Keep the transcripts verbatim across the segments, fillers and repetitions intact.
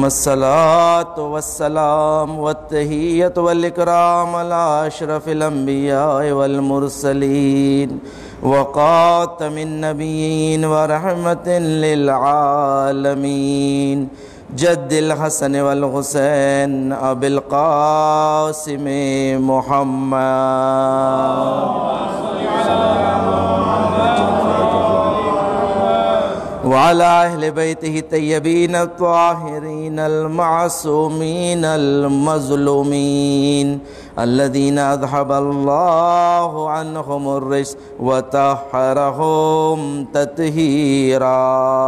الصلاة والسلام والتحية والإكرام على أشرف الأنبياء والمرسلين وخاتم النبيين ورحمة للعالمين جد الحسن والحسين أبي القاسم محمد وعلى أهل بيته الطيبين الطاهرين المعصومين المظلومين الذين أذهب الله عنهم الرجس وطهرهم تطهيرا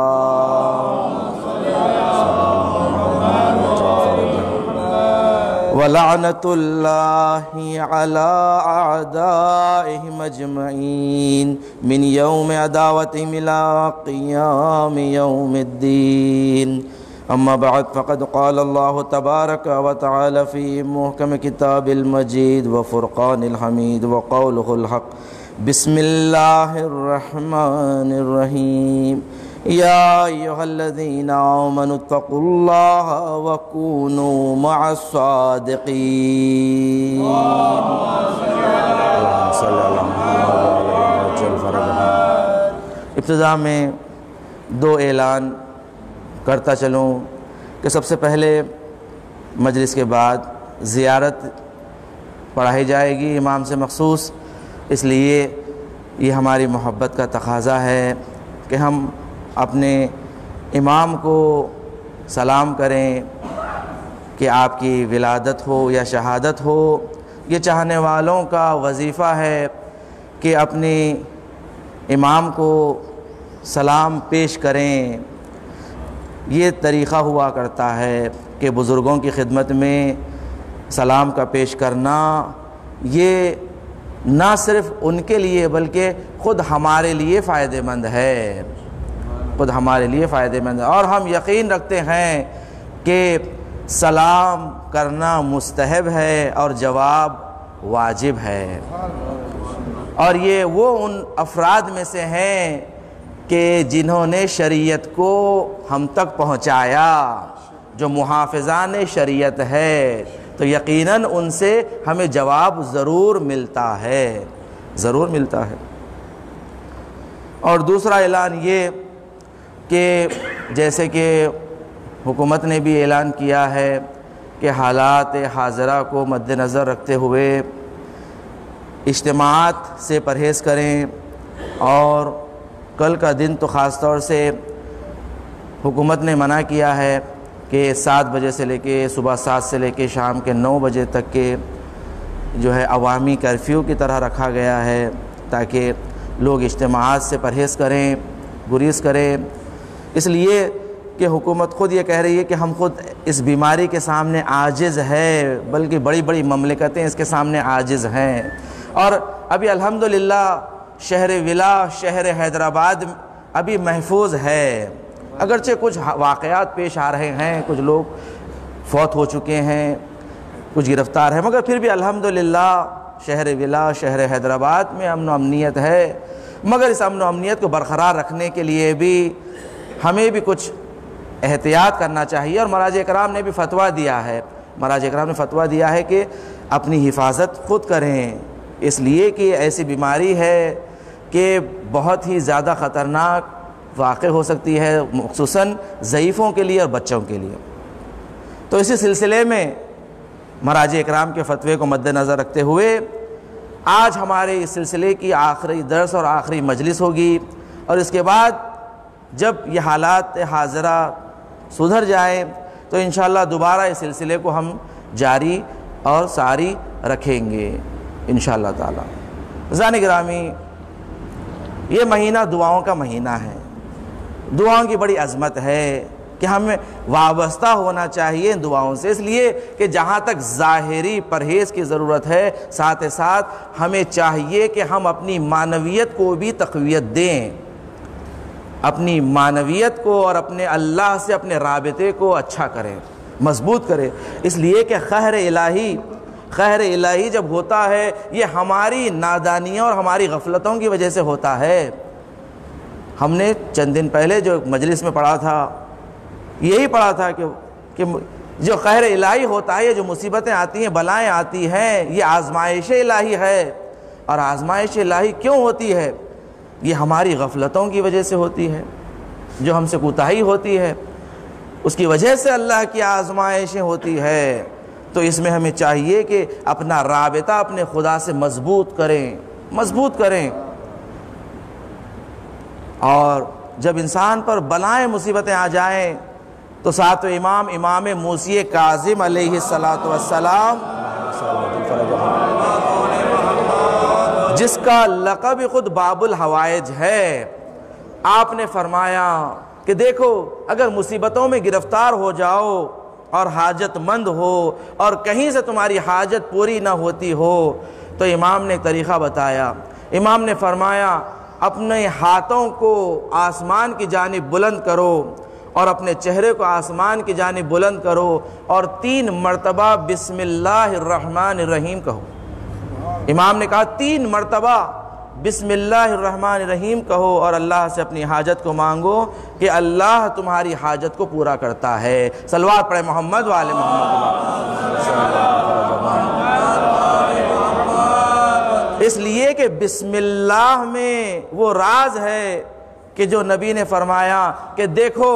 ولعنة الله على أعدائهم أجمعين من يوم عداوتهم إلى قيام يوم الدين أما بعد فقد قال الله تبارك وتعالى في محكم كتاب المجيد وفرقان الحميد وقوله الحق بسم الله الرحمن الرحيم يا أيها الذين آمنوا اتقوا الله وكونوا مع الصادقين ابتدا میں دو اعلان کرتا چلوں کہ سب سے پہلے مجلس کے بعد زیارت پڑھائی جائے گی امام سے مخصوص، اس لیے یہ ہماری محبت کا تقاضا ہے کہ ہم اپنے امام کو سلام کریں کہ آپ کی ولادت ہو یا شہادت ہو۔ یہ چاہنے والوں کا وظیفہ ہے کہ اپنی امام کو سلام پیش کریں۔ یہ طریقہ ہوا کرتا ہے کہ بزرگوں کی خدمت میں سلام کا پیش کرنا یہ نہ صرف ان کے لیے بلکہ خود ہمارے لیے فائدہ مند ہے، خود ہمارے لیے فائدہ مند ہے، اور ہم یقین رکھتے ہیں کہ سلام کرنا مستحب ہے اور جواب واجب ہے، اور یہ وہ ان افراد میں سے ہیں کہ جنہوں نے شریعت کو ہم تک پہنچایا، جو محافظان شریعت ہے، تو یقیناً ان سے ہمیں جواب ضرور ملتا ہے، ضرور ملتا ہے۔ اور دوسرا اعلان یہ کہ جیسے کہ حکومت نے بھی اعلان کیا ہے کہ حالات حاضرہ کو مد نظر رکھتے ہوئے اجتماعات سے پرہیز کریں، اور کل کا دن تو خاص طور سے حکومت نے منع کیا ہے کہ سات بجے سے لے کے صبح سات سے لے کے شام کے نو بجے تک کے جو ہے عوامی کرفیو کی طرح رکھا گیا ہے، تاکہ لوگ اجتماعات سے پرہیز کریں، گریز کریں، اس لیے کہ حکومت خود یہ کہہ رہی ہے کہ ہم خود اس بیماری کے سامنے عاجز ہے، بلکہ بڑی بڑی مملکتیں اس کے سامنے عاجز ہیں۔ اور ابھی الحمدللہ شہر ولا، شہر حیدرآباد ابھی محفوظ ہے، اگرچہ کچھ واقعات پیش آ رہے ہیں، کچھ لوگ فوت ہو چکے ہیں، کچھ گرفتار ہیں، مگر پھر بھی الحمدللہ شہر ولا، شہر حیدرآباد میں امن و امنیت ہے۔ مگر اس امن و امنیت کو برقرار رکھنے کے لیے بھی ہمیں بھی کچھ احتیاط کرنا چاہیے، اور مراجع کرام نے بھی فتویٰ دیا ہے، مراجع کرام نے فتویٰ دیا ہے کہ اپنی حفاظت خود کریں، اس لیے کہ ایسی بیماری ہے کہ بہت ہی زیادہ خطرناک واقع ہو سکتی ہے، خصوصاً ضعیفوں کے لیے اور بچوں کے لیے۔ تو اسی سلسلے میں مراجع اکرام کے فتوے کو مد نظر رکھتے ہوئے آج ہمارے اس سلسلے کی آخری درس اور آخری مجلس ہوگی، اور اس کے بعد جب یہ حالات حاضرہ سدھر جائیں تو انشاءاللہ دوبارہ اس سلسلے کو ہم جاری اور ساری رکھیں گے انشاءاللہ تعالی۔ عزیزان گرامی، یہ مہینہ دعاؤں کا مہینہ ہے، دعاؤں کی بڑی عظمت ہے کہ ہمیں وابستہ ہونا چاہیے دعاؤں سے، اس لیے کہ جہاں تک ظاہری پرہیز کی ضرورت ہے، ساتھ ساتھ ہمیں چاہیے کہ ہم اپنی معنویت کو بھی تقویت دیں، اپنی معنویت کو اور اپنے اللہ سے اپنے رابطے کو اچھا کریں، مضبوط کریں، اس لیے کہ قہر الہی قہر الہی جب ہوتا ہے یہ ہماری نادانیوں اور ہماری غفلتوں کی وجہ سے ہوتا ہے۔ ہم نے چند دن پہلے جو مجلس میں پڑھا تھا، یہی پڑھا تھا کہ کہ جو قہر الہی ہوتا ہے، جو مصیبتیں آتی ہیں، بلائیں آتی ہیں، یہ آزمائش الہی ہے۔ اور آزمائش الہی کیوں ہوتی ہے؟ یہ ہماری غفلتوں کی وجہ سے ہوتی ہے، جو ہم سے کوتاہی ہوتی ہے، اس کی وجہ سے اللہ کی آزمائشیں ہوتی ہے۔ تو اس میں ہمیں چاہیے کہ اپنا رابطہ اپنے خدا سے مضبوط کریں، مضبوط کریں۔ اور جب انسان پر بلائیں مصیبتیں آ جائیں تو ساتویں امام امام موسی کاظم علیہ الصلاۃ والسلام، جس کا لقب خود باب الحوائج ہے، آپ نے فرمایا کہ دیکھو اگر مصیبتوں میں گرفتار ہو جاؤ اور حاجت مند ہو اور کہیں سے تمہاری حاجت پوری نہ ہوتی ہو تو امام نے ایک طریقہ بتایا۔ امام نے فرمایا اپنے ہاتھوں کو آسمان کی جانب بلند کرو اور اپنے چہرے کو آسمان کی جانب بلند کرو اور تین مرتبہ بسم اللہ الرحمن الرحیم کہو۔ امام نے کہا تین مرتبہ بسم اللہ الرحمن الرحیم کہو اور اللہ سے اپنی حاجت کو مانگو کہ اللہ تمہاری حاجت کو پورا کرتا ہے۔ صلوات پڑھے محمد وآل محمد۔ اس لیے کہ بسم اللہ میں وہ راز ہے کہ جو نبی نے فرمایا کہ دیکھو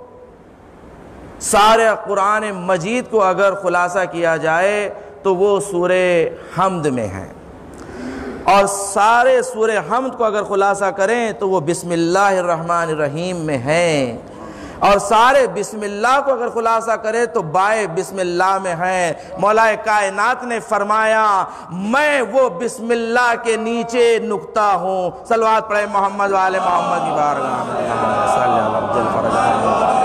سارے قرآن مجید کو اگر خلاصہ کیا جائے تو وہ سورہ حمد میں ہے، اور سارے سورہ حمد کو اگر خلاصہ کریں تو وہ بسم اللہ الرحمن الرحیم میں ہیں، اور سارے بسم اللہ کو اگر خلاصہ کرے تو بائے بسم اللہ میں ہے۔ مولا کائنات نے فرمایا میں وہ بسم اللہ کے نیچے نکتہ ہوں۔ صلوات پڑھے محمد وآل محمد کی بارگاہ میں۔ صلی اللہ علیہ وسلم۔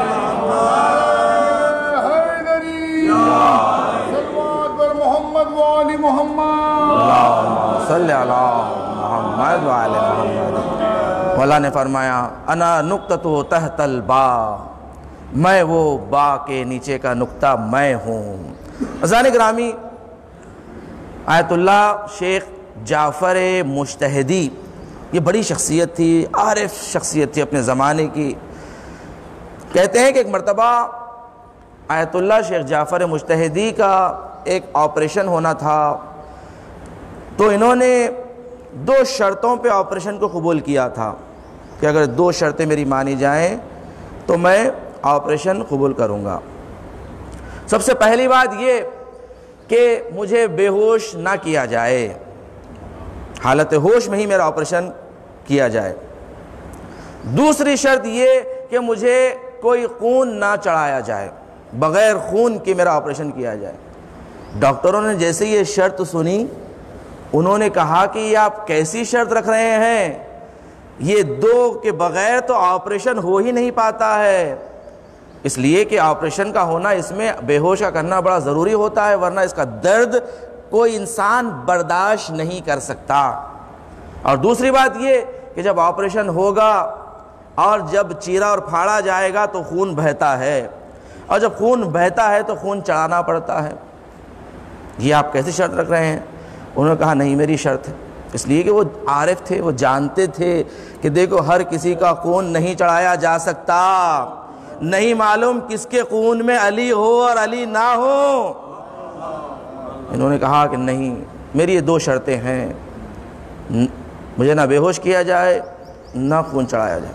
محمد صلی اللہ محمد وعلی محمد۔ مولا نے فرمایا انا نقطۃ تحت البا، میں وہ با کے نیچے کا نقطہ میں ہوں۔ عزیزان گرامی، آیت اللہ شیخ جعفر مجتہدی یہ بڑی شخصیت تھی، عارف شخصیت تھی اپنے زمانے کی۔ کہتے ہیں کہ ایک مرتبہ آیت اللہ شیخ جعفر مجتہدی کا ایک آپریشن ہونا تھا، تو انہوں نے دو شرطوں پہ آپریشن کو قبول کیا تھا کہ اگر دو شرطیں میری مانی جائیں تو میں آپریشن قبول کروں گا۔ سب سے پہلی بات یہ کہ مجھے بے ہوش نہ کیا جائے، حالت ہوش میں ہی میرا آپریشن کیا جائے۔ دوسری شرط یہ کہ مجھے کوئی خون نہ چڑھایا جائے، بغیر خون کے میرا آپریشن کیا جائے۔ ڈاکٹروں نے جیسے یہ شرط سنی انہوں نے کہا کہ یہ آپ کیسی شرط رکھ رہے ہیں، یہ دو کے بغیر تو آپریشن ہو ہی نہیں پاتا ہے، اس لیے کہ آپریشن کا ہونا اس میں بے ہوش کا کرنا بڑا ضروری ہوتا ہے، ورنہ اس کا درد کوئی انسان برداشت نہیں کر سکتا۔ اور دوسری بات یہ کہ جب آپریشن ہوگا اور جب چیرا اور پھاڑا جائے گا تو خون بہتا ہے، اور جب خون بہتا ہے تو خون چڑھانا پڑتا ہے۔ یہ آپ کیسے شرط رکھ رہے ہیں؟ انہوں نے کہا نہیں میری شرط ہے، اس لیے کہ وہ عارف تھے، وہ جانتے تھے کہ دیکھو ہر کسی کا خون نہیں چڑھایا جا سکتا، نہیں معلوم کس کے خون میں علی ہو اور علی نہ ہو۔ انہوں نے کہا کہ نہیں میری یہ دو شرطیں ہیں، مجھے نہ بے ہوش کیا جائے نہ خون چڑھایا جائے۔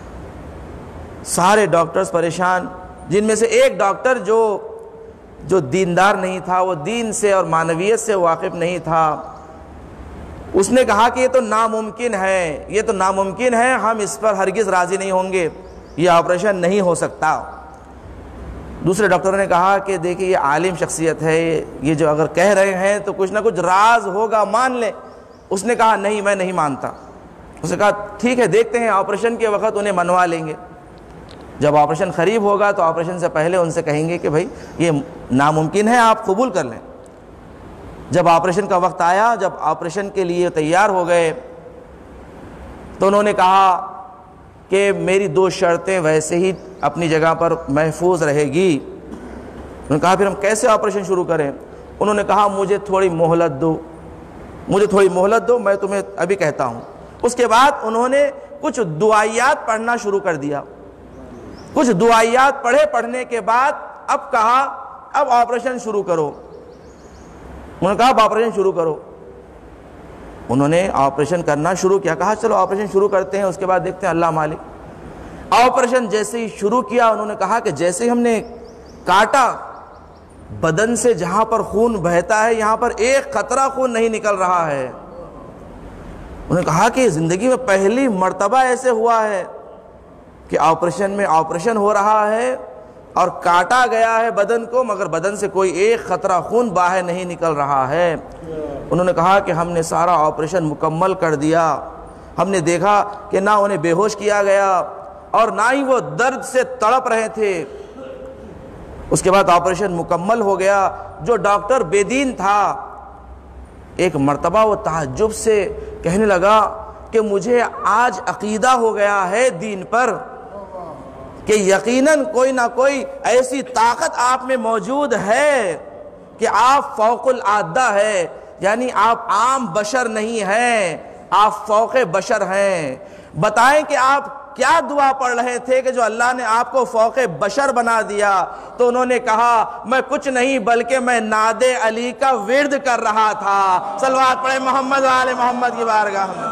سارے ڈاکٹرز پریشان، جن میں سے ایک ڈاکٹر جو جو دیندار نہیں تھا، وہ دین سے اور معنویت سے واقف نہیں تھا، اس نے کہا کہ یہ تو ناممکن ہے، یہ تو ناممکن ہے، ہم اس پر ہرگز راضی نہیں ہوں گے، یہ آپریشن نہیں ہو سکتا۔ دوسرے ڈاکٹروں نے کہا کہ دیکھیں یہ عالم شخصیت ہے، یہ جو اگر کہہ رہے ہیں تو کچھ نہ کچھ راز ہوگا، مان لیں۔ اس نے کہا نہیں میں نہیں مانتا۔ اس نے کہا ٹھیک ہے دیکھتے ہیں، آپریشن کے وقت انہیں منوا لیں گے، جب آپریشن قریب ہوگا تو آپریشن سے پہلے ان سے کہیں گے کہ بھائی یہ ناممکن ہے، آپ قبول کر لیں۔ جب آپریشن کا وقت آیا، جب آپریشن کے لیے تیار ہو گئے تو انہوں نے کہا کہ میری دو شرطیں ویسے ہی اپنی جگہ پر محفوظ رہے گی۔ انہوں نے کہا پھر ہم کیسے آپریشن شروع کریں؟ انہوں نے کہا مجھے تھوڑی مہلت دو، مجھے تھوڑی مہلت دو، میں تمہیں ابھی کہتا ہوں۔ اس کے بعد انہوں نے کچھ دعائیات پڑھنا شروع کر دیا۔ کچھ دعائیات پڑھے، پڑھنے کے بعد اب کہا اب آپریشن شروع کرو. انہوں نے کہا اب آپریشن شروع کرو. انہوں نے آپریشن کرنا شروع کیا. کہا چلو آپریشن شروع کرتے ہیں, اس کے بعد دیکھتے ہیں اللہ مالک. آپریشن جیسے ہی شروع کیا, انہوں نے کہا کہ جیسے ہی ہم نے کاٹا, بدن سے جہاں پر خون بہتا ہے یہاں پر ایک قطرہ خون نہیں نکل رہا ہے. انہوں نے کہا کہ زندگی میں پہلی مرتبہ ایسے ہوا ہے کہ آپریشن میں آپریشن ہو رہا ہے اور کاٹا گیا ہے بدن کو, مگر بدن سے کوئی ایک قطرہ خون باہر نہیں نکل رہا ہے. انہوں نے کہا کہ ہم نے سارا آپریشن مکمل کر دیا. ہم نے دیکھا کہ نہ انہیں بے ہوش کیا گیا اور نہ ہی وہ درد سے تڑپ رہے تھے. اس کے بعد آپریشن مکمل ہو گیا. جو ڈاکٹر بے دین تھا, ایک مرتبہ وہ تعجب سے کہنے لگا کہ مجھے آج عقیدہ ہو گیا ہے دین پر کہ یقیناً کوئی نہ کوئی ایسی طاقت آپ میں موجود ہے کہ آپ فوق العادہ ہے, یعنی آپ عام بشر نہیں ہیں, آپ فوق بشر ہیں. بتائیں کہ آپ کیا دعا پڑھ رہے تھے کہ جو اللہ نے آپ کو فوق بشر بنا دیا؟ تو انہوں نے کہا میں کچھ نہیں بلکہ میں نعت علی کا ورد کر رہا تھا. صلوات پڑھیں محمد و آل محمد کی بارگاہ میں.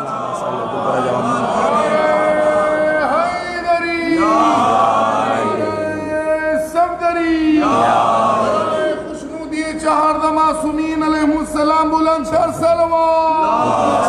خوشنودی چہاردہ معصومین علیہ السلام بلند شر سلوات.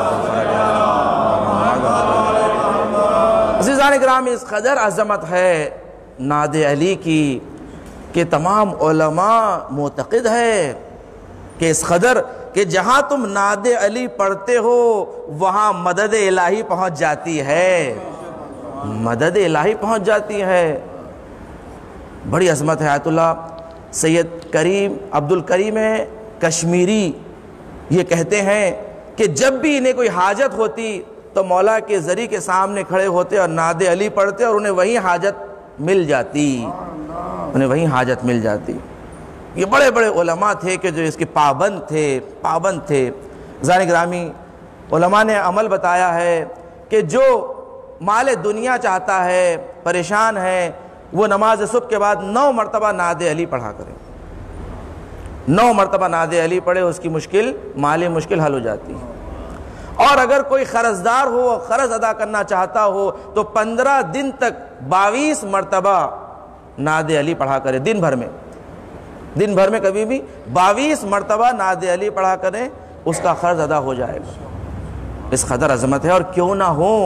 عزیزان اکرام, اس قدر عظمت ہے نعت علی کی کہ تمام علماء معتقد ہے کہ اس قدر کہ جہاں تم نعت علی پڑھتے ہو وہاں مدد الہی پہنچ جاتی ہے, مدد الہی پہنچ جاتی ہے. بڑی عظمت ہے. آیت اللہ سید کریم عبد الکریم کشمیری یہ کہتے ہیں کہ جب بھی انہیں کوئی حاجت ہوتی تو مولا کے ذریعے کے سامنے کھڑے ہوتے اور نعت علی پڑھتے اور انہیں وہی حاجت مل جاتی, انہیں وہی حاجت مل جاتی. یہ بڑے بڑے علماء تھے کہ جو اس کے پابند تھے, پابند تھے. زان گرامی, علماء نے عمل بتایا ہے کہ جو مال دنیا چاہتا ہے, پریشان ہے, وہ نماز صبح کے بعد نو مرتبہ نعت علی پڑھا کرے. نو مرتبہ نعت علی پڑھے, اس کی مشکل مالی مشکل حل ہو جاتی ہے. اور اگر کوئی قرضدار ہو, قرض ادا کرنا چاہتا ہو تو پندرہ دن تک باویس مرتبہ نعت علی پڑھا کرے. دن بھر میں, دن بھر میں کبھی بھی باویس مرتبہ نعت علی پڑھا کرے, اس کا قرض ادا ہو جائے گا. اس قدر عظمت ہے. اور کیوں نہ ہو,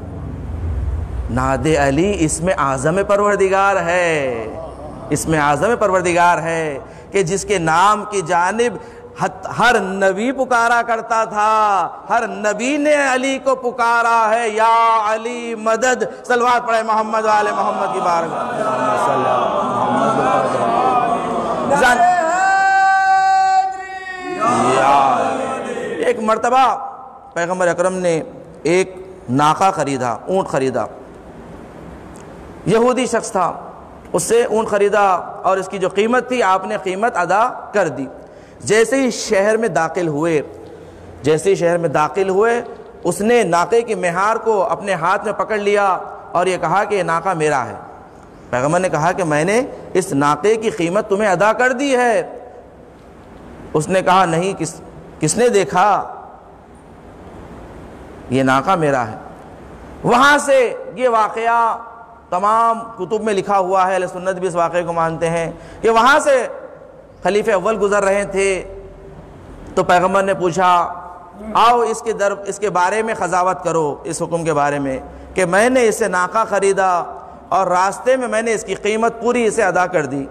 نعت علی اسم اعظم پروردگار ہے, اسم اعظم پروردگار ہے کہ جس کے نام کی جانب ہر نبی پکارا کرتا تھا. ہر نبی نے علی کو پکارا ہے, یا علی مدد. صلوات پڑھے محمد و آل محمد کی بارگاہ. ایک مرتبہ پیغمبر اکرم نے ایک ناقہ خریدا, اونٹ خریدا. یہودی شخص تھا, اس سے اونٹ خریدا اور اس کی جو قیمت تھی آپ نے قیمت ادا کر دی. جیسے ہی شہر میں داخل ہوئے جیسے ہی شہر میں داخل ہوئے اس نے ناقے کی مہار کو اپنے ہاتھ میں پکڑ لیا اور یہ کہا کہ یہ ناقہ میرا ہے. پیغمبر نے کہا کہ میں نے اس ناقے کی قیمت تمہیں ادا کر دی ہے. اس نے کہا نہیں, کس کس نے دیکھا, یہ ناقہ میرا ہے. وہاں سے یہ واقعہ تمام کتب میں لکھا ہوا ہے, اہل سنت بھی اس واقعے کو مانتے ہیں کہ وہاں سے خلیفہ اول گزر رہے تھے تو پیغمبر نے پوچھا آؤ اس کے در اس کے بارے میں قضاوت کرو, اس حکم کے بارے میں کہ میں نے اسے ناقہ خریدا اور راستے میں میں نے اس کی قیمت پوری اسے ادا کر دی,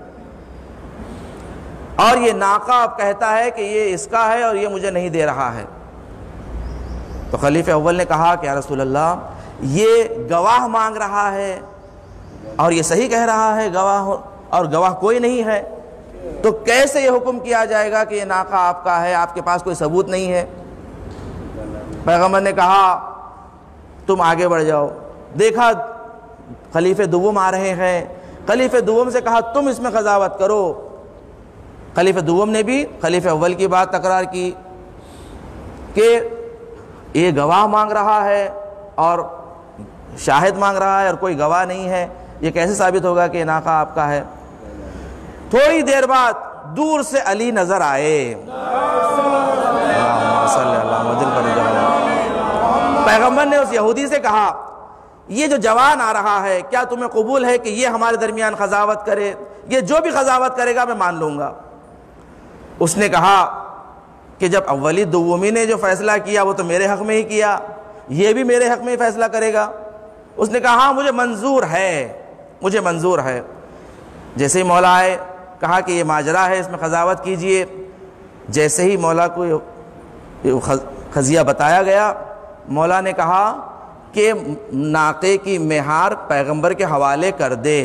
اور یہ ناقہ اب کہتا ہے کہ یہ اس کا ہے اور یہ مجھے نہیں دے رہا ہے. تو خلیفہ اول نے کہا کہ یا رسول اللہ, یہ گواہ مانگ رہا ہے اور یہ صحیح کہہ رہا ہے گواہ, اور گواہ کوئی نہیں ہے, تو کیسے یہ حکم کیا جائے گا کہ یہ ناقہ آپ کا ہے, آپ کے پاس کوئی ثبوت نہیں ہے. پیغمبر نے کہا تم آگے بڑھ جاؤ. دیکھا خلیفہ دوم آ رہے ہیں, خلیفہ دوم سے کہا تم اس میں قضاوت کرو. خلیفہ دوم نے بھی خلیفہ اول کی بات تکرار کی کہ یہ گواہ مانگ رہا ہے اور شاہد مانگ رہا ہے اور کوئی گواہ نہیں ہے, یہ کیسے ثابت ہوگا کہ یہ ناقہ آپ کا ہے. تھوڑی دیر بعد دور سے علی نظر آئے. اللہم صلی اللہ وسلم پر جواب. پیغمبر نے اس یہودی سے کہا یہ جو جوان آ رہا ہے کیا تمہیں قبول ہے کہ یہ ہمارے درمیان قضاوت کرے؟ یہ جو بھی قضاوت کرے گا میں مان لوں گا. اس نے کہا کہ جب اولی دومی نے جو فیصلہ کیا وہ تو میرے حق میں ہی کیا, یہ بھی میرے حق میں ہی فیصلہ کرے گا. اس نے کہا ہاں مجھے منظور ہے, مجھے منظور ہے. جیسے ہی مولا آئے کہا کہ یہ ماجرا ہے, اس میں قضاوت کیجئے. جیسے ہی مولا کو قضیہ بتایا گیا, مولا نے کہا کہ ناقے کی مہار پیغمبر کے حوالے کر دے.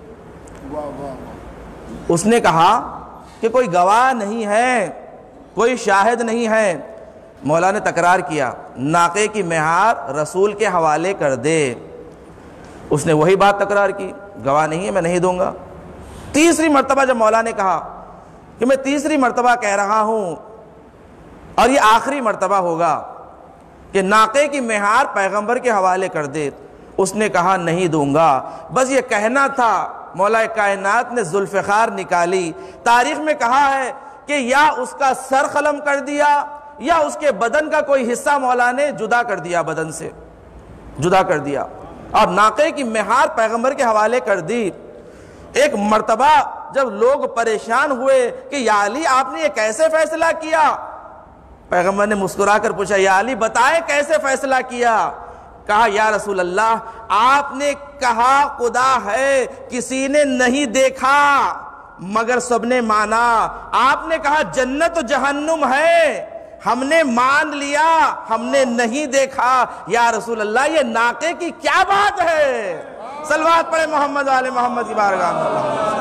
اس نے کہا کہ کوئی گواہ نہیں ہے, کوئی شاہد نہیں ہے. مولا نے تکرار کیا ناقے کی مہار رسول کے حوالے کر دے. اس نے وہی بات تکرار کی, گواہ نہیں ہے میں نہیں دوں گا. تیسری مرتبہ جب مولا نے کہا کہ میں تیسری مرتبہ کہہ رہا ہوں اور یہ آخری مرتبہ ہوگا کہ ناقے کی مہار پیغمبر کے حوالے کر دے, اس نے کہا نہیں دوں گا. بس یہ کہنا تھا, مولا کائنات نے ذوالفقار نکالی. تاریخ میں کہا ہے کہ یا اس کا سر قلم کر دیا یا اس کے بدن کا کوئی حصہ مولا نے جدا کر دیا, بدن سے جدا کر دیا اور ناقے کی مہار پیغمبر کے حوالے کر دی. ایک مرتبہ جب لوگ پریشان ہوئے کہ یا علی آپ نے یہ کیسے فیصلہ کیا, پیغمبر نے مسکرا کر پوچھا یا علی بتائیں کیسے فیصلہ کیا؟ کہا یا رسول اللہ آپ نے کہا خدا ہے, کسی نے نہیں دیکھا مگر سب نے مانا. آپ نے کہا جنت و جہنم ہے, ہم نے مان لیا, ہم نے نہیں دیکھا. یا رسول اللہ یہ ناقے کی کیا بات ہے؟ صلوات پڑھے محمد والے محمد کی بارگاہ میں.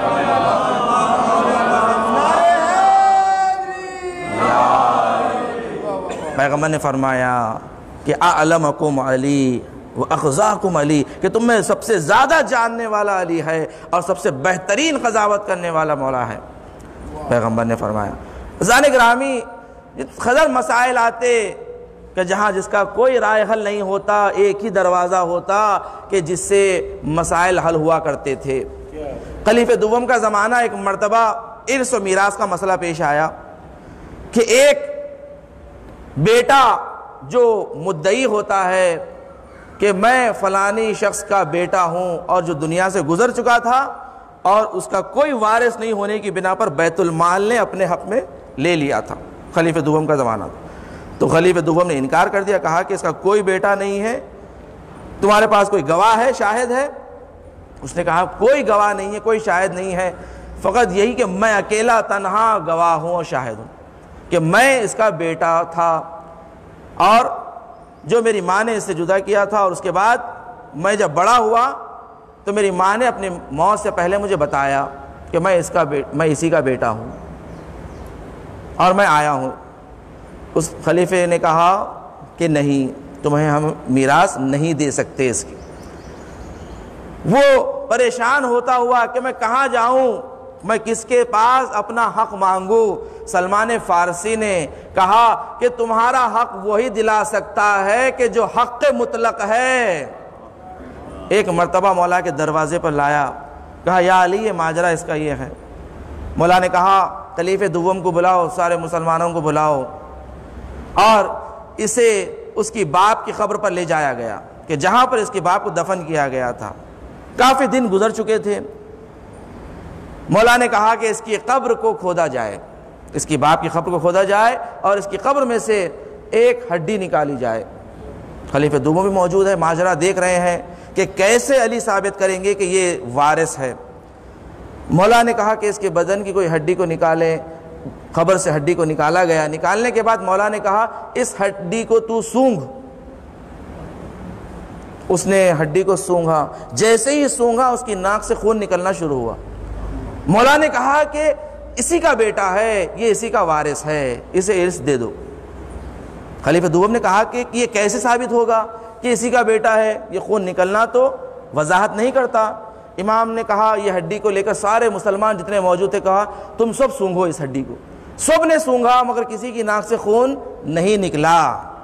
پیغمبر نے فرمایا کہ اعلمکم علی واخزاکم علی, کہ تم میں سب سے زیادہ جاننے والا علی ہے اور سب سے بہترین قضاوت کرنے والا مولا ہے. پیغمبر نے فرمایا. عزیزان گرامی, خضر مسائل آتے کہ جہاں جس کا کوئی رائے حل نہیں ہوتا, ایک ہی دروازہ ہوتا کہ جس سے مسائل حل ہوا کرتے تھے. خلیفہ دوم کا زمانہ, ایک مرتبہ ارث و میراث کا مسئلہ پیش آیا کہ ایک بیٹا جو مدعی ہوتا ہے کہ میں فلانی شخص کا بیٹا ہوں اور جو دنیا سے گزر چکا تھا اور اس کا کوئی وارث نہیں ہونے کی بنا پر بیت المال نے اپنے حق میں لے لیا تھا. خلیفہ دوم کا زمانہ تھا. تو خلیفہ دوم نے انکار کر دیا, کہا کہ اس کا کوئی بیٹا نہیں ہے, تمہارے پاس کوئی گواہ ہے, شاہد ہے؟ اس نے کہا کوئی گواہ نہیں ہے, کوئی شاہد نہیں ہے, فقط یہی کہ میں اکیلا تنہا گواہ ہوں اور شاہد ہوں کہ میں اس کا بیٹا تھا اور جو میری ماں نے اس سے جدا کیا تھا, اور اس کے بعد میں جب بڑا ہوا تو میری ماں نے اپنی موت سے پہلے مجھے بتایا کہ میں اس کا میں اسی کا بیٹا ہوں اور میں آیا ہوں. اس خلیفے نے کہا کہ نہیں, تمہیں ہم میراث نہیں دے سکتے اس کی. وہ پریشان ہوتا ہوا کہ میں کہاں جاؤں, میں کس کے پاس اپنا حق مانگوں. سلمان فارسی نے کہا کہ تمہارا حق وہی دلا سکتا ہے کہ جو حق مطلق ہے. ایک مرتبہ مولا کے دروازے پر لایا, کہا یا علی یہ ماجرا اس کا یہ ہے. مولا نے کہا خلیفہ دوم کو بلاؤ, سارے مسلمانوں کو بلاؤ, اور اسے اس کی باپ کی قبر پر لے جایا گیا کہ جہاں پر اس کے باپ کو دفن کیا گیا تھا. کافی دن گزر چکے تھے. مولا نے کہا کہ اس کی قبر کو کھودا جائے, اس کی باپ کی قبر کو کھودا جائے اور اس کی قبر میں سے ایک ہڈی نکالی جائے. خلیفہ دوم بھی موجود ہے, ماجرا دیکھ رہے ہیں کہ کیسے علی ثابت کریں گے کہ یہ وارث ہے. مولا نے کہا کہ اس کے بدن کی کوئی ہڈی کو نکالیں. قبر سے ہڈی کو نکالا گیا. نکالنے کے بعد مولا نے کہا اس ہڈی کو تو سونگھ. اس نے ہڈی کو سونگھا. جیسے ہی سونگھا اس کی ناک سے خون نکلنا شروع ہوا. مولا نے کہا کہ اسی کا بیٹا ہے, یہ اسی کا وارث ہے, اسے ارث دے دو. خلیفہ دوم نے کہا کہ یہ کیسے ثابت ہوگا کہ اسی کا بیٹا ہے, یہ خون نکلنا تو وضاحت نہیں کرتا. امام نے کہا یہ ہڈی کو لے کر سارے مسلمان جتنے موجود تھے کہا تم سب سونگھو اس ہڈی کو. سب نے سونگھا مگر کسی کی ناک سے خون نہیں نکلا.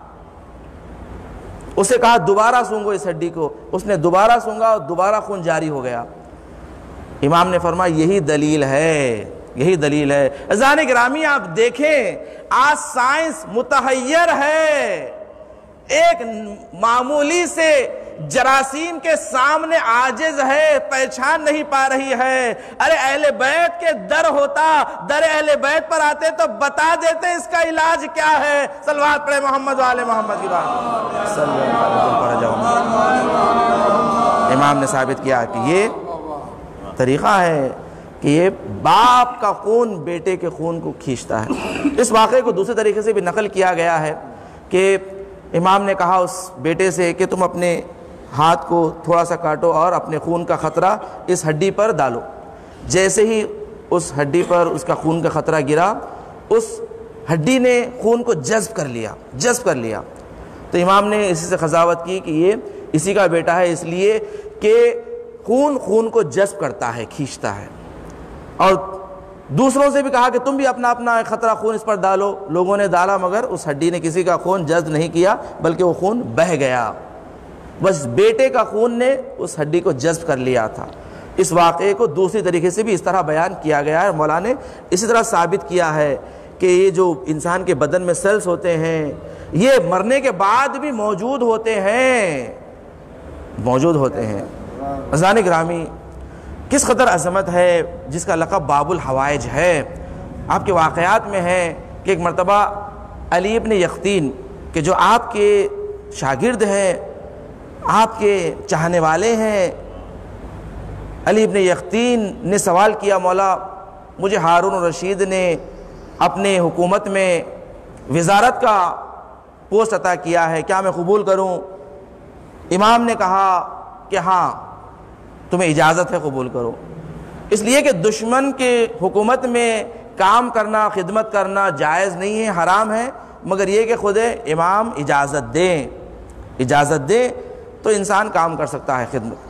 اسے کہا دوبارہ سونگھو اس ہڈی کو. اس نے دوبارہ سونگھا اور دوبارہ خون جاری ہو گیا. امام نے فرمایا یہی دلیل ہے، یہی دلیل ہے۔ عزیزان گرامی آپ دیکھیں آج سائنس متحیر ہے، ایک معمولی سے جراثیم کے سامنے عاجز ہے، پہچان نہیں پا رہی ہے۔ ارے اہل بیت کے در ہوتا، در اہل بیت پر آتے تو بتا دیتے اس کا علاج کیا ہے۔ صلوات پڑھے محمد و آل محمد کی بات صلی اللہ علیہ وسلم۔ امام نے ثابت کیا کہ یہ طریقہ ہے کہ یہ باپ کا خون بیٹے کے خون کو کھینچتا ہے۔ اس واقعے کو دوسرے طریقے سے بھی نقل کیا گیا ہے کہ امام نے کہا اس بیٹے سے کہ تم اپنے ہاتھ کو تھوڑا سا کاٹو اور اپنے خون کا خطرہ اس ہڈی پر ڈالو۔ جیسے ہی اس ہڈی پر اس کا خون کا خطرہ گرا، اس ہڈی نے خون کو جذب کر لیا جذب کر لیا تو امام نے اسی سے قضاوت کی کہ یہ اسی کا بیٹا ہے، اس لیے کہ خون خون کو جذب کرتا ہے، کھینچتا ہے۔ اور دوسروں سے بھی کہا کہ تم بھی اپنا اپنا خطرہ خون اس پر ڈالو۔ لوگوں نے ڈالا مگر اس ہڈی نے کسی کا خون جذب نہیں کیا، بلکہ وہ خون بہہ گیا۔ بس بیٹے کا خون نے اس ہڈی کو جذب کر لیا تھا۔ اس واقعے کو دوسری طریقے سے بھی اس طرح بیان کیا گیا ہے۔ مولا نے اسی طرح ثابت کیا ہے کہ یہ جو انسان کے بدن میں سیلز ہوتے ہیں یہ مرنے کے بعد بھی موجود ہوتے ہیں موجود ہوتے ہیں عزیزان گرامی، کس قدر عظمت ہے جس کا لقب باب الحوائج ہے۔ آپ کے واقعات میں ہے کہ ایک مرتبہ علی ابن یقطین کہ جو آپ کے شاگرد ہیں، آپ کے چاہنے والے ہیں، علی ابن یقطین نے سوال کیا مولا مجھے ہارون الرشید نے اپنے حکومت میں وزارت کا پوسٹ عطا کیا ہے، کیا میں قبول کروں؟ امام نے کہا کہ ہاں تمہیں اجازت ہے، قبول کرو۔ اس لیے کہ دشمن کے حکومت میں کام کرنا، خدمت کرنا جائز نہیں ہے، حرام ہے، مگر یہ کہ خود امام اجازت دیں اجازت دیں تو انسان کام کر سکتا ہے، خدمت۔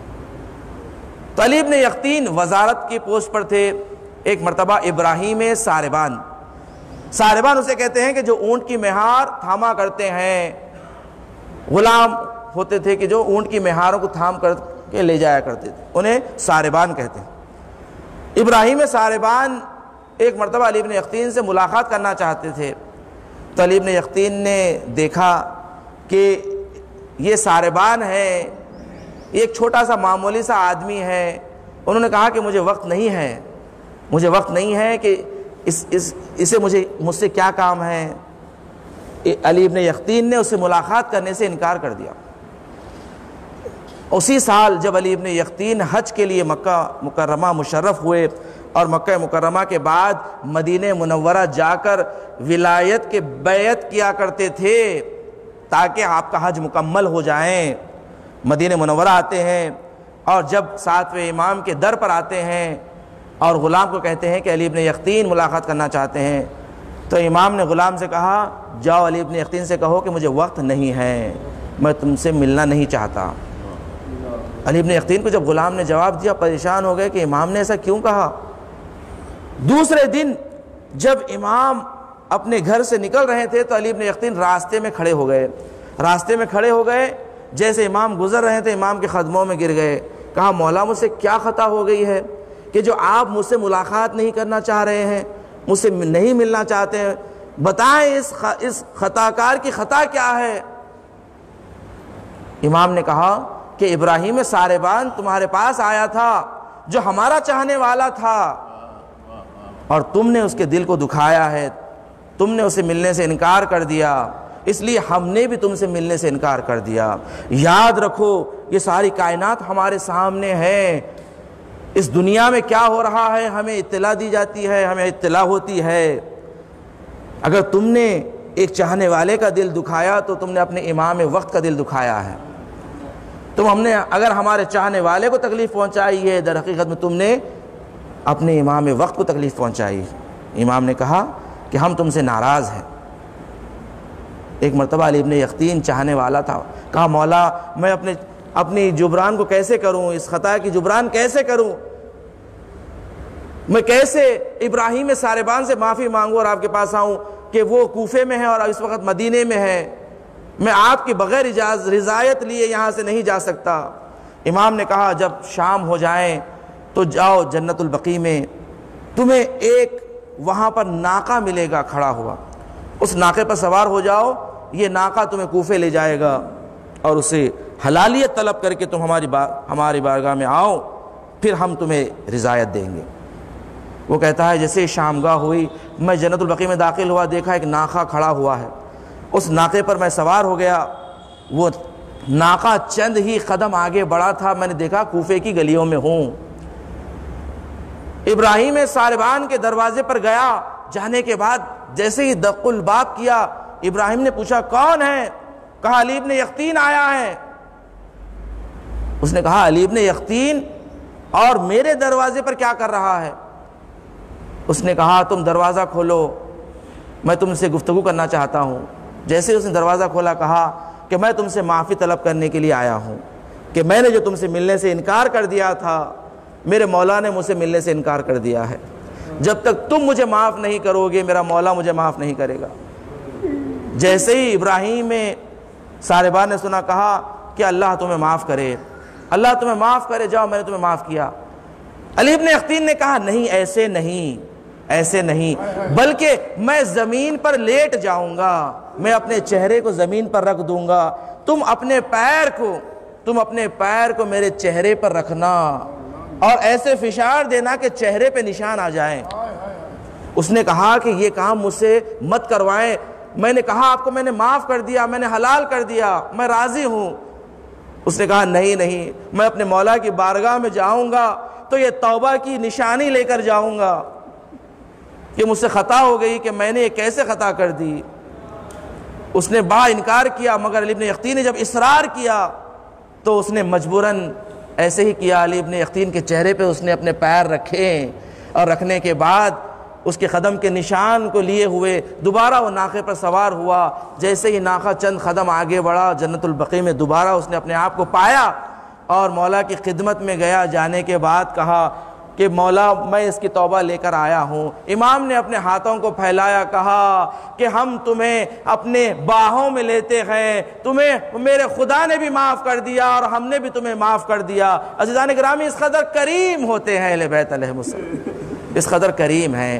تو علی ابن یقطین وزارت کی پوسٹ پر تھے۔ ایک مرتبہ ابراہیم ساربان ساربان اسے کہتے ہیں کہ جو اونٹ کی مہار تھاما کرتے ہیں، غلام ہوتے تھے کہ جو اونٹ کی مہاروں کو تھام کر کے لے جایا کرتے تھے، انہیں ساربان کہتے ہیں۔ ابراہیم ساربان ایک مرتبہ علی ابن یقطین سے ملاقات کرنا چاہتے تھے، تو علی ابن یقطین نے دیکھا کہ یہ ساربان ہے، ایک چھوٹا سا معمولی سا آدمی ہے۔ انہوں نے کہا کہ مجھے وقت نہیں ہے مجھے وقت نہیں ہے کہ اس اس اسے مجھے مجھ سے کیا کام ہے۔ علی ابن یقطین نے اس سے ملاقات کرنے سے انکار کر دیا۔ اسی سال جب علی ابن یقطین حج کے لیے مکہ مکرمہ مشرف ہوئے اور مکہ مکرمہ کے بعد مدینہ منورہ جا کر ولایت کے بیعت کیا کرتے تھے تاکہ آپ کا حج مکمل ہو جائیں، مدینہ منورہ آتے ہیں اور جب ساتویں امام کے در پر آتے ہیں اور غلام کو کہتے ہیں کہ علی ابن یقطین ملاقات کرنا چاہتے ہیں، تو امام نے غلام سے کہا جاؤ علی ابن یقطین سے کہو کہ مجھے وقت نہیں ہے، میں تم سے ملنا نہیں چاہتا۔ علی ابن یقطین کو جب غلام نے جواب دیا پریشان ہو گئے کہ امام نے ایسا کیوں کہا۔ دوسرے دن جب امام اپنے گھر سے نکل رہے تھے تو علی ابن یقطین راستے میں کھڑے ہو گئے راستے میں کھڑے ہو گئے جیسے امام گزر رہے تھے امام کے قدموں میں گر گئے۔ کہا مولا مجھ سے کیا خطا ہو گئی ہے کہ جو آپ مجھ سے ملاقات نہیں کرنا چاہ رہے ہیں، مجھ سے نہیں ملنا چاہتے ہیں، بتائیں اس اس خطا کار کی خطا کیا ہے؟ امام نے کہا کہ ابراہیم ساربان تمہارے پاس آیا تھا جو ہمارا چاہنے والا تھا اور تم نے اس کے دل کو دکھایا ہے، تم نے اسے ملنے سے انکار کر دیا، اس لیے ہم نے بھی تم سے ملنے سے انکار کر دیا۔ یاد رکھو یہ ساری کائنات ہمارے سامنے ہے، اس دنیا میں کیا ہو رہا ہے ہمیں اطلاع دی جاتی ہے، ہمیں اطلاع ہوتی ہے۔ اگر تم نے ایک چاہنے والے کا دل دکھایا تو تم نے اپنے امام وقت کا دل دکھایا ہے۔ تم ہم نے اگر ہمارے چاہنے والے کو تکلیف پہنچائی ہے، در حقیقت میں تم نے اپنے امام وقت کو تکلیف پہنچائی۔ امام نے کہا کہ ہم تم سے ناراض ہیں۔ ایک مرتبہ علی ابن یقطین چاہنے والا تھا، کہا مولا میں اپنے اپنی جبران کو کیسے کروں، اس خطا کی جبران کیسے کروں، میں کیسے ابراہیم ساربان سے معافی مانگوں اور آپ کے پاس آؤں کہ وہ کوفے میں ہے اور اس وقت مدینے میں ہے، میں آپ کے بغیر اجازت رضایت لیے یہاں سے نہیں جا سکتا۔ امام نے کہا جب شام ہو جائیں تو جاؤ جنت البقیع میں، تمہیں ایک وہاں پر ناقہ ملے گا کھڑا ہوا، اس ناقے پر سوار ہو جاؤ، یہ ناقہ تمہیں کوفے لے جائے گا اور اسے حلالیت طلب کر کے تم ہماری بار ہماری بارگاہ میں آؤ، پھر ہم تمہیں رضایت دیں گے۔ وہ کہتا ہے جیسے شامگاہ ہوئی، میں جنت البقیع میں داخل ہوا، دیکھا ایک ناقہ کھڑا ہوا ہے، اس ناقے پر میں سوار ہو گیا۔ وہ ناقہ چند ہی قدم آگے بڑھا تھا، میں نے دیکھا کوفے کی گلیوں میں ہوں۔ ابراہیم ساربان کے دروازے پر گیا، جانے کے بعد جیسے ہی دق الباب کیا، ابراہیم نے پوچھا کون ہے؟ کہا علی ابن یقطین آیا ہے۔ اس نے کہا علی ابن یقطین اور میرے دروازے پر کیا کر رہا ہے؟ اس نے کہا تم دروازہ کھولو، میں تم سے گفتگو کرنا چاہتا ہوں۔ جیسے اس نے دروازہ کھولا، کہا کہ میں تم سے معافی طلب کرنے کے لیے آیا ہوں کہ میں نے جو تم سے ملنے سے انکار کر دیا تھا، میرے مولا نے مجھ سے ملنے سے انکار کر دیا ہے، جب تک تم مجھے معاف نہیں کرو گے میرا مولا مجھے معاف نہیں کرے گا۔ جیسے ہی ابراہیم ساربان نے سنا، کہا کہ اللہ تمہیں معاف کرے، اللہ تمہیں معاف کرے، جاؤ میں نے تمہیں معاف کیا۔ علی ابن یقطین نے کہا نہیں، ایسے نہیں، ایسے نہیں، بلکہ میں زمین پر لیٹ جاؤں گا، میں اپنے چہرے کو زمین پر رکھ دوں گا، تم اپنے پیر کو تم اپنے پیر کو میرے چہرے پر رکھنا اور ایسے فشار دینا کہ چہرے پہ نشان آ جائیں۔ اس نے کہا کہ یہ کام مجھ سے مت کروائیں، میں نے کہا آپ کو میں نے معاف کر دیا، میں نے حلال کر دیا، میں راضی ہوں۔ اس نے کہا نہیں نہیں، میں اپنے مولا کی بارگاہ میں جاؤں گا تو یہ توبہ کی نشانی لے کر جاؤں گا کہ مجھ سے خطا ہو گئی، کہ میں نے یہ کیسے خطا کر دی۔ اس نے با انکار کیا، مگر علی ابن یقطین نے جب اصرار کیا تو اس نے مجبوراً ایسے ہی کیا۔ علی ابن یقطین کے چہرے پہ اس نے اپنے پیر رکھے اور رکھنے کے بعد اس کے قدم کے نشان کو لیے ہوئے دوبارہ وہ ناقے پر سوار ہوا۔ جیسے ہی ناقہ چند قدم آگے بڑھا، جنت البقیع میں دوبارہ اس نے اپنے آپ کو پایا اور مولا کی خدمت میں گیا۔ جانے کے بعد کہا کہ مولا میں اس کی توبہ لے کر آیا ہوں۔ امام نے اپنے ہاتھوں کو پھیلایا، کہا کہ ہم تمہیں اپنے باہوں میں لیتے ہیں، تمہیں میرے خدا نے بھی معاف کر دیا اور ہم نے بھی تمہیں معاف کر دیا۔ عزیزان گرامی، اس قدر کریم ہوتے ہیں اہل بیت علیہ السلام، اس قدر کریم ہیں۔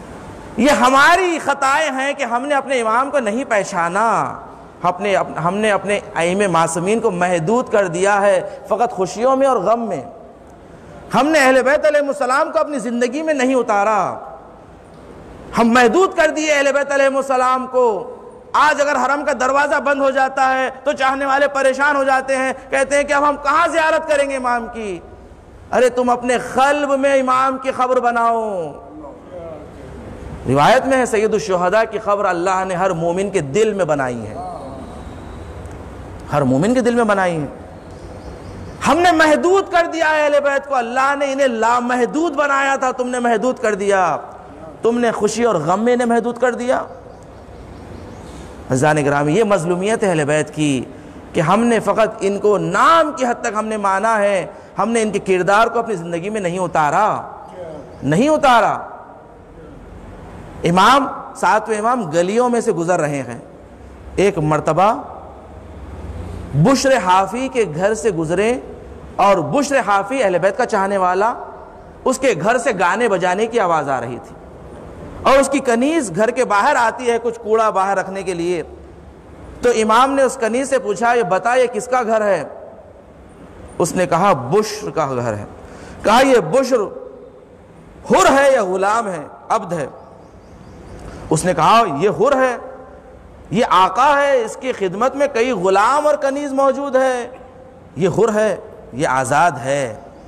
یہ ہماری خطائیں ہیں کہ ہم نے اپنے امام کو نہیں پہچانا، اپنے ہم نے اپنے ائمہ معصومین کو محدود کر دیا ہے فقط خوشیوں میں اور غم میں۔ ہم نے اہل بیت علیہ السلام کو اپنی زندگی میں نہیں اتارا، ہم محدود کر دیے اہل بیت علیہ السلام کو۔ آج اگر حرم کا دروازہ بند ہو جاتا ہے تو چاہنے والے پریشان ہو جاتے ہیں، کہتے ہیں کہ اب ہم کہاں زیارت کریں گے امام کی؟ ارے تم اپنے قلب میں امام کی قبر بناؤ۔ روایت میں ہے سید الشہداء کی قبر اللہ نے ہر مومن کے دل میں بنائی ہے، ہر مومن کے دل میں بنائی ہے۔ ہم نے محدود کر دیا اہل بیت کو، اللہ نے انہیں لامحدود بنایا تھا، تم نے محدود کر دیا، تم نے خوشی اور غم میں انہیں محدود کر دیا۔ عزیزان گرامی، یہ مظلومیت ہے اہل بیت کی کہ ہم نے فقط ان کو نام کی حد تک ہم نے مانا ہے، ہم نے ان کے کردار کو اپنی زندگی میں نہیں اتارا، نہیں اتارا۔ امام ساتویں امام گلیوں میں سے گزر رہے ہیں، ایک مرتبہ بشر حافی کے گھر سے گزرے اور بشر حافی اہل بیت کا چاہنے والا، اس کے گھر سے گانے بجانے کی آواز آ رہی تھی اور اس کی کنیز گھر کے باہر آتی ہے کچھ کوڑا باہر رکھنے کے لیے۔ تو امام نے اس کنیز سے پوچھا یہ بتا یہ کس کا گھر ہے؟ اس نے کہا بشر کا گھر ہے۔ کہا یہ بشر حر ہے یا غلام ہے، عبد ہے؟ اس نے کہا یہ حر ہے، یہ آقا ہے، اس کی خدمت میں کئی غلام اور کنیز موجود ہے، یہ حر ہے، یہ آزاد ہے۔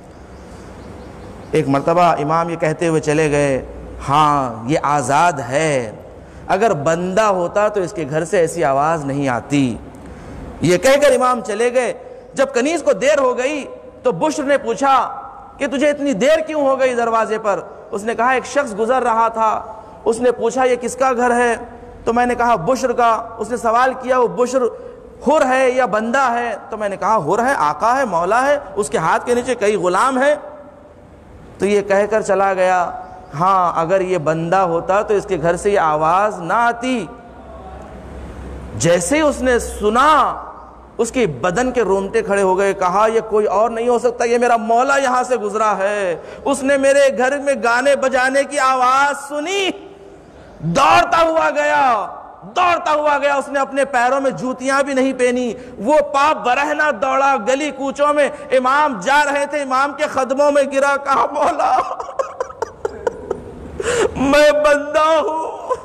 ایک مرتبہ امام یہ کہتے ہوئے چلے گئے، ہاں یہ آزاد ہے، اگر بندہ ہوتا تو اس کے گھر سے ایسی آواز نہیں آتی۔ یہ کہہ کر امام چلے گئے۔ جب کنیز کو دیر ہو گئی تو بشر نے پوچھا کہ تجھے اتنی دیر کیوں ہو گئی دروازے پر؟ اس نے کہا ایک شخص گزر رہا تھا، اس نے پوچھا یہ کس کا گھر ہے؟ تو میں نے کہا بشر کا۔ اس نے سوال کیا وہ بشر حر ہے یا بندہ ہے؟ تو میں نے کہا حر ہے، آقا ہے، مولا ہے، اس کے ہاتھ کے نیچے کئی غلام ہیں۔ تو یہ کہہ کر چلا گیا ہاں اگر یہ بندہ ہوتا تو اس کے گھر سے یہ آواز نہ آتی۔ جیسے ہی اس نے سنا اس کی بدن کے رونگٹے کھڑے ہو گئے. کہا یہ کوئی اور نہیں ہو سکتا, یہ میرا مولا یہاں سے گزرا ہے, اس نے میرے گھر میں گانے بجانے کی آواز سنی, دوڑتا ہوا گیا دوڑتا ہوا گیا اس نے اپنے پیروں میں جوتیاں بھی نہیں پہنی, وہ پاپ برہنہ دوڑا گلی کوچوں میں, امام جا رہے تھے, امام کے قدموں میں گرا, کہا مولا میں بندہ ہوں,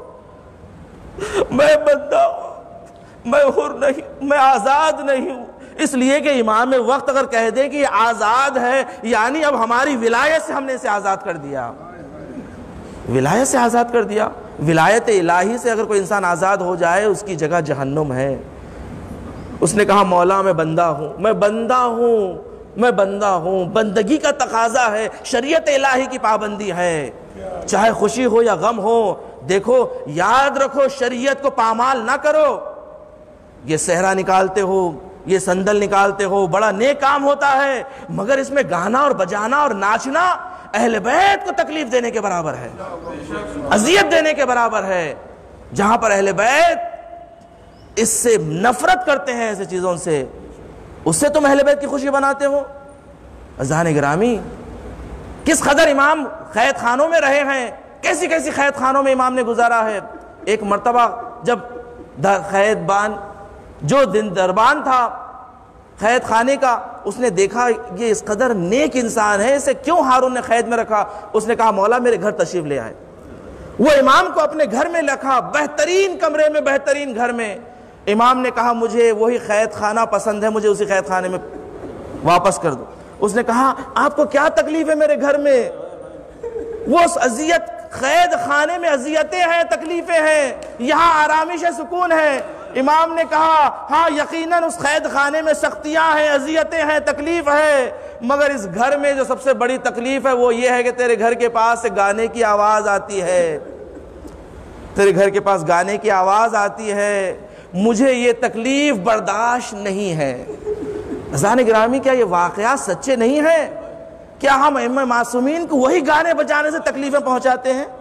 میں بندہ ہوں, میں حر نہیں, میں آزاد نہیں ہوں. اس لیے کہ امام وقت اگر کہہ دے کہ یہ آزاد ہے, یعنی اب ہماری ولایت سے ہم نے اسے آزاد کر دیا, ولایت سے آزاد کر دیا. ولایت الہی سے اگر کوئی انسان آزاد ہو جائے اس کی جگہ جہنم ہے. اس نے کہا مولا میں بندہ ہوں, میں بندہ ہوں, میں بندہ ہوں. بندگی کا تقاضا ہے, شریعت الہی کی پابندی ہے, چاہے خوشی ہو یا غم ہو. دیکھو یاد رکھو, شریعت کو پامال نہ کرو. یہ صحرا نکالتے ہو, یہ صندل نکالتے ہو, بڑا نیک کام ہوتا ہے, مگر اس میں گانا اور بجانا اور ناچنا اہل بیت کو تکلیف دینے کے برابر ہے, اذیت دینے کے برابر ہے. جہاں پر اہل بیت اس سے نفرت کرتے ہیں, ایسے چیزوں سے, اس سے تم اہل بیت کی خوشی بناتے ہو. عزیزان گرامی, کس قدر امام قید خانوں میں رہے ہیں, کیسی کیسی قید خانوں میں امام نے گزارا ہے. ایک مرتبہ جب قید بان جو دن دربان تھا قید خانے کا, اس نے دیکھا یہ اس قدر نیک انسان ہے, اسے کیوں ہارون نے قید میں رکھا. اس نے کہا مولا میرے گھر تشریف لے آئے. وہ امام کو اپنے گھر میں رکھا, بہترین کمرے میں, بہترین گھر میں. امام نے کہا مجھے وہی قید خانہ پسند ہے, مجھے اسی قید خانے میں واپس کر دو. اس نے کہا آپ کو کیا تکلیف ہے میرے گھر میں. وہ اذیت, قید خانے میں اذیتیں ہیں, تکلیفیں ہیں, یہاں آرامش سکون ہے. امام نے کہا ہاں یقیناً اس قید خانے میں سختیاں ہیں, اذیتیں ہیں, تکلیف ہے, مگر اس گھر میں جو سب سے بڑی تکلیف ہے وہ یہ ہے کہ تیرے گھر کے پاس سے گانے کی آواز آتی ہے, تیرے گھر کے پاس گانے کی آواز آتی ہے, مجھے یہ تکلیف برداشت نہیں ہے. عزیزان گرامی, کیا یہ واقعات سچے نہیں ہیں؟ کیا ہم ائمہ معصومین کو وہی گانے بجانے سے تکلیفیں پہنچاتے ہیں؟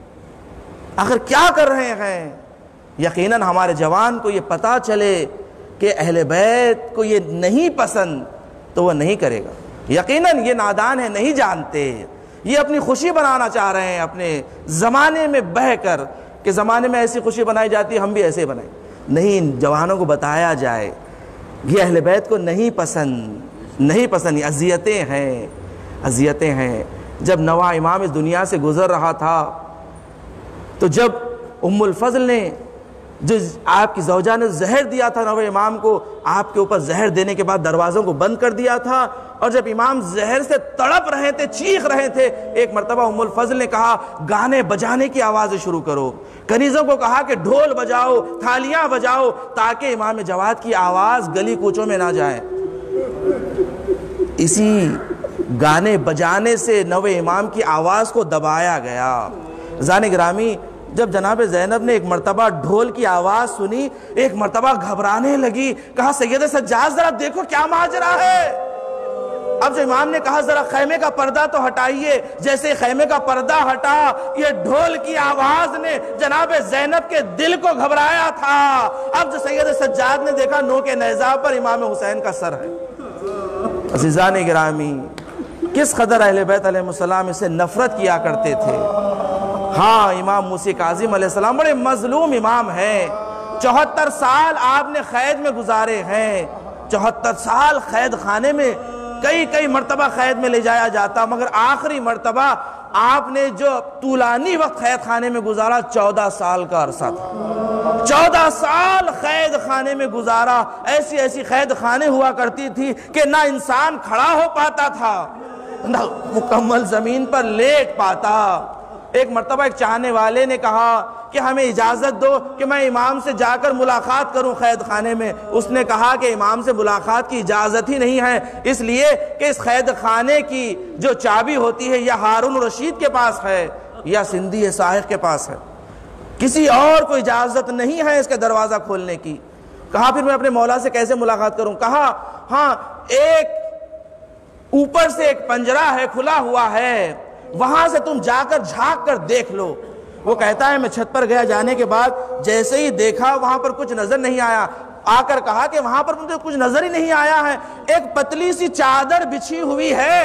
آخر کیا کر رہے ہیں؟ یقیناً ہمارے جوان کو یہ پتا چلے کہ اہل بیت کو یہ نہیں پسند تو وہ نہیں کرے گا. یقیناً یہ نادان ہے, نہیں جانتے, یہ اپنی خوشی بنانا چاہ رہے ہیں اپنے زمانے میں بہ کر, کہ زمانے میں ایسی خوشی بنائی جاتی ہے ہم بھی ایسے بنائیں. نہیں, جوانوں کو بتایا جائے یہ اہل بیت کو نہیں پسند, نہیں پسند, اذیتیں ہیں, اذیتیں ہیں. جب نواں امام اس دنیا سے گزر رہا تھا تو جب ام الفضل نے, جو آپ کی زوجہ نے زہر دیا تھا نوے امام کو, آپ کے اوپر زہر دینے کے بعد دروازوں کو بند کر دیا تھا, اور جب امام زہر سے تڑپ رہے تھے, چیخ رہے تھے, ایک مرتبہ ام الفضل نے کہا گانے بجانے کی آوازیں شروع کرو. کنیزوں کو کہا کہ ڈھول بجاؤ, تھالیاں بجاؤ, تاکہ امام جواد کی آواز گلی کوچوں میں نہ جائے. اسی گانے بجانے سے نوے امام کی آواز کو دبایا گیا. عزیزان گرامی, جب جناب زینب نے ایک مرتبہ ڈھول کی آواز سنی, ایک مرتبہ گھبرانے لگی, کہا سید سجاد ذرا دیکھو کیا ماجرا ہے. اب جو امام نے کہا ذرا خیمے کا پردہ تو ہٹائیے, جیسے خیمے کا پردہ ہٹا, یہ ڈھول کی آواز نے جناب زینب کے دل کو گھبرایا تھا. اب جو سید سجاد نے دیکھا نو کے نیزہ پر امام حسین کا سر ہے. عزیزان گرامی, کس قدر اہل بیت علیہ السلام اسے نفرت کیا کرتے تھے. ہاں, امام موسی کاظم علیہ السلام بڑے مظلوم امام ہیں. چوہتر سال آپ نے قید میں گزارے ہیں, چوہتر سال قید خانے میں, کئی کئی مرتبہ قید میں لے جایا جاتا, مگر آخری مرتبہ آپ نے جو طولانی وقت قید خانے میں گزارا چودہ سال کا عرصہ تھا. چودہ سال قید خانے میں گزارا. ایسی ایسی قید خانے ہوا کرتی تھی کہ نہ انسان کھڑا ہو پاتا تھا, نہ مکمل زمین پر لیٹ پاتا. ایک مرتبہ ایک چاہنے والے نے کہا کہ ہمیں اجازت دو کہ میں امام سے جا کر ملاقات کروں قید خانے میں. اس نے کہا کہ امام سے ملاقات کی اجازت ہی نہیں ہے, اس لیے کہ اس قید خانے کی جو چابی ہوتی ہے یا ہارون رشید کے پاس ہے یا سندھی صاحب کے پاس ہے, کسی اور کو اجازت نہیں ہے اس کے دروازہ کھولنے کی. کہا پھر میں اپنے مولا سے کیسے ملاقات کروں؟ کہا ہاں, ایک اوپر سے ایک پنجرہ ہے, کھلا ہوا ہے, وہاں سے تم جا کر جھانک کر دیکھ لو. وہ کہتا ہے میں چھت پر گیا, جانے کے بعد جیسے ہی دیکھا وہاں پر کچھ نظر نہیں آیا. آ کر کہا کہ وہاں پر مجھے کچھ نظر ہی نہیں آیا ہے، ایک پتلی سی چادر بچھی ہوئی ہے۔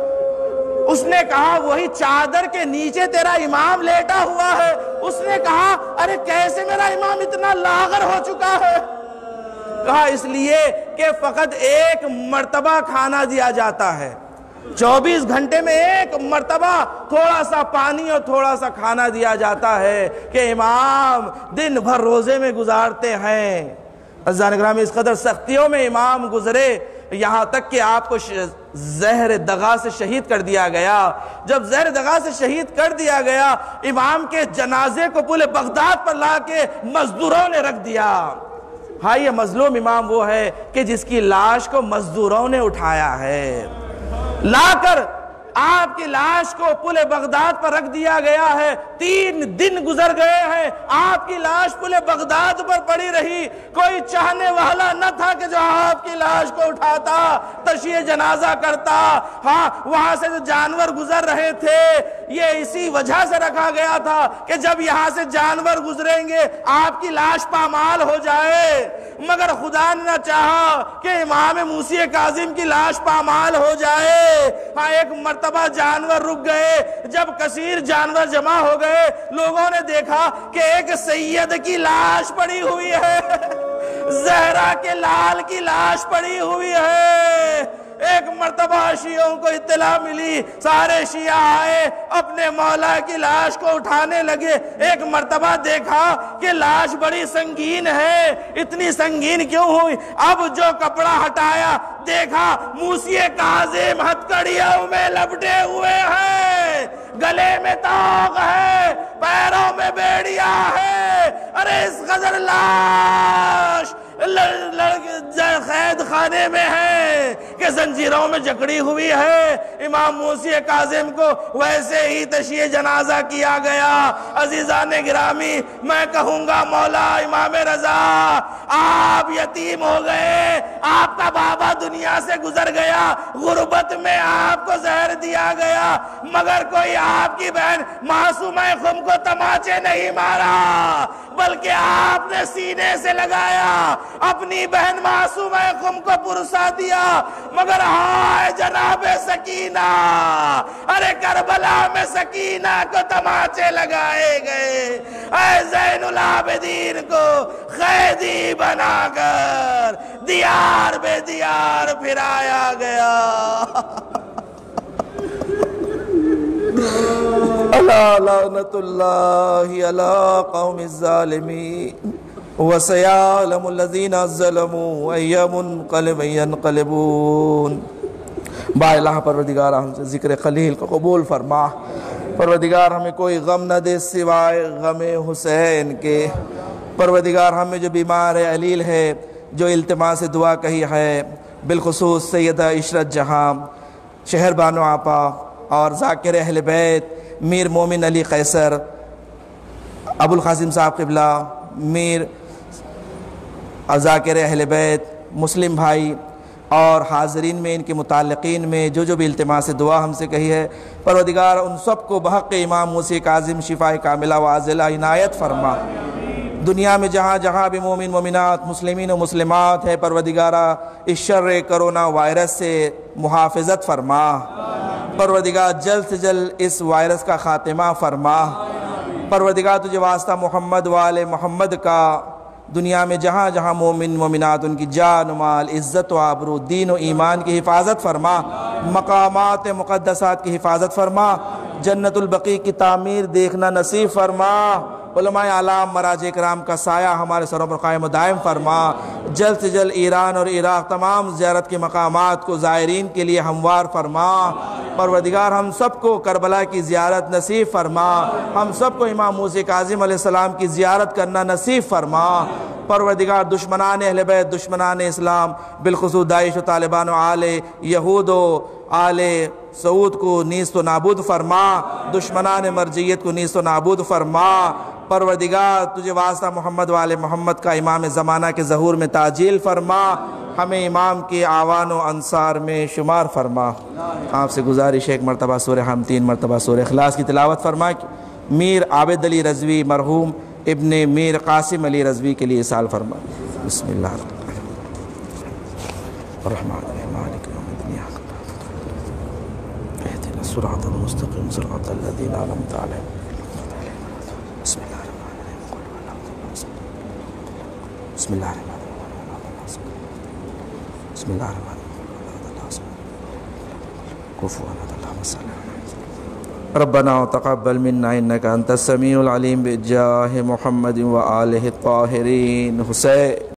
اس نے کہا وہی چادر کے نیچے تیرا امام لیٹا ہوا ہے۔ اس نے کہا ارے کیسے میرا امام اتنا لاغر ہو چکا ہے؟ کہا اس لیے کہ فقط ایک مرتبہ کھانا دیا جاتا ہے، چوبیس گھنٹے میں ایک مرتبہ تھوڑا سا پانی اور تھوڑا سا کھانا دیا جاتا ہے کہ امام دن بھر روزے میں گزارتے ہیں۔ عزیزان گرامی، اس قدر سختیوں میں امام گزرے، یہاں تک کہ آپ کو زہر دغا سے شہید کر دیا گیا۔ جب زہر دغا سے شہید کر دیا گیا، امام کے جنازے کو پورے بغداد پر لا کے مزدوروں نے رکھ دیا۔ ہاں، یہ مظلوم امام وہ ہے کہ جس کی لاش کو مزدوروں نے اٹھایا ہے، لا کر آپ کی لاش کو پل بغداد پر رکھ دیا گیا ہے۔ تین دن گزر گئے ہیں، آپ کی لاش پل بغداد پر پڑی رہی۔ کوئی چاہنے والا نہ تھا کہ جو آپ کی لاش کو اٹھاتا، تشییع جنازہ کرتا۔ ہاں، وہاں سے جو جانور گزر رہے تھے، یہ اسی وجہ سے رکھا گیا تھا کہ جب یہاں سے جانور گزریں گے آپ کی لاش پامال ہو جائے۔ مگر خدا نے نہ چاہا کہ امام موسی کاظم کی لاش پامال ہو جائے۔ ہاں، ایک مرتبہ جانور رک گئے، جب کثیر جانور جمع ہو گئے، لوگوں نے دیکھا کہ ایک سید کی لاش پڑی ہوئی ہے، زہرا کے لال کی لاش پڑی ہوئی ہے۔ ایک مرتبہ شیعوں کو اطلاع ملی، سارے شیعہ آئے، اپنے مولا کی لاش کو اٹھانے لگے۔ ایک مرتبہ دیکھا کہ لاش بڑی سنگین ہے، اتنی سنگین کیوں ہوئی؟ اب جو کپڑا ہٹایا، دیکھا موسی کاظم ہتھکڑیوں میں لپٹے ہوئے ہیں، گلے میں طوق ہے، پیروں میں بیڑیا ہے۔ ارے اس قدر لاش قید خانے میں ہے کہ زنجیروں میں جکڑی ہوئی ہے۔ امام موسی کاظم کو ویسے ہی تشییع جنازہ کیا گیا۔ عزیزان گرامی، میں کہوں گا مولا امام رضا، آپ یتیم ہو گئے، آپ کا بابا دنیا سے گزر گیا، غربت میں آپ کو زہر دیا گیا، مگر کوئی آپ کی بہن معصومہ خم کو تماچے نہیں مارا، بلکہ آپ نے سینے سے لگایا، اپنی بہن معصومہ خم کو پرسا دیا۔ مگر ہائے جناب سکینہ، ارے کربلا میں سکینہ کو تماچے لگائے گئے، اے زین العابدین کو قیدی بنا کر دیار بے دیار پھرایا گیا۔ الا لعنت اللہ علی قوم الظالمین وَسَيَعْلَمُ الَّذِينَ ظَلَمُوا أَيَّ مُنْقَلِبٍ يَنْقَلِبُونَ۔ با الہ پروردگار ہم سے ذکر خلیل کو قبول فرما۔ پروردگار ہمیں کوئی غم نہ دے سوائے غم حسین کے۔ پروردگار ہمیں جو بیمار علیل ہے، جو التماس دعا کہی ہے، بالخصوص سیدہ عشرت جہاں، شہر بانو آپا اور ذاکر اہل بیت میر مومن علی قیصر، ابو القاسم صاحب قبلہ، میر ذاکر اہل بیت، مسلم بھائی اور حاضرین میں، ان کے متعلقین میں جو جو بھی التماس دعا ہم سے کہی ہے، پروردگار ان سب کو بحق امام موسی کاظم شفاء کاملہ و عاجلہ عنایت فرما۔ دنیا میں جہاں جہاں بھی مومن مومنات، مسلمین و مسلمات ہے، پروردگارہ اس شر کرونا وائرس سے محافظت فرما۔ پروردگار جلد سے جلد اس وائرس کا خاتمہ فرما۔ پروردگار تجھے واسطہ محمد وآل محمد کا دنیا میں جہاں جہاں مومن مومنات، ان کی جان و مال، عزت و آبرو، دین و ایمان کی حفاظت فرما، مقامات مقدسات کی حفاظت فرما، جنت البقیع کی تعمیر دیکھنا نصیب فرما، علماء اعلام مراجع کرام کا سایہ ہمارے سروں پر قائم و دائم فرما۔ جلد سے جلد ایران اور عراق تمام زیارت کے مقامات کو زائرین کے لیے ہموار فرما۔ پروردگار ہم سب کو کربلا کی زیارت نصیب فرما، ہم سب کو امام موسی کاظم علیہ السلام کی زیارت کرنا نصیب فرما۔ پروردگار دشمنان اہل بیت، دشمنان اسلام، بالخصوص داعش و طالبان و آل یہود و آل سعود کو نیست و نابود فرما، دشمنان مرجعیت کو نیست و نابود فرما۔ پروردگار تجھے واسطہ محمد وآل محمد کا امام زمانہ کے ظہور میں تعجیل فرما، ہمیں امام کے اعوان و انصار میں شمار فرما۔ آپ سے گزارش ایک مرتبہ سورہ ہم تین مرتبہ سورہ اخلاص کی تلاوت فرما۔ میر عابد علی رضوی مرحوم ابن میر قاسم علی رضوی کے لیے سال فرما۔ بسم اللہ الرحمن الرحیم مالک یوم الدین ایاک نعبد اهدنا الصراط المستقیم صراط الذین انعمت علیہم بسم اللہ الرحمن الرحیم قل هو الله بسم اللہ الرحمن الرحیم بسم اللہ الرحمن الرحیم کفوا احد اللهم صل علی ربنا وتقبل منا انك انت السميع العليم بجاه محمد وآله الطاهرين حسین